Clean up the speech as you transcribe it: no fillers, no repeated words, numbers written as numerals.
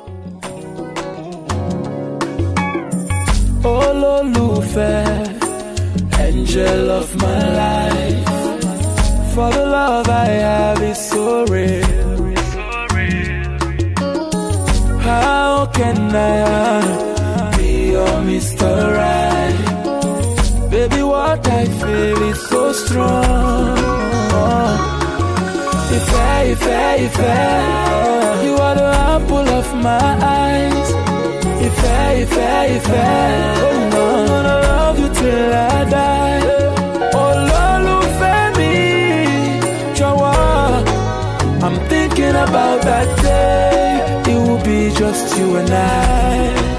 Ololufe, angel of my life. For the love I have is so real. How can I be your Mr. Right? Baby, what I feel is so strong. If you are the apple of my eyes. If I'm gonna love you till I die. Ololufemi, Jawa. I'm thinking about that day. It will be just you and I.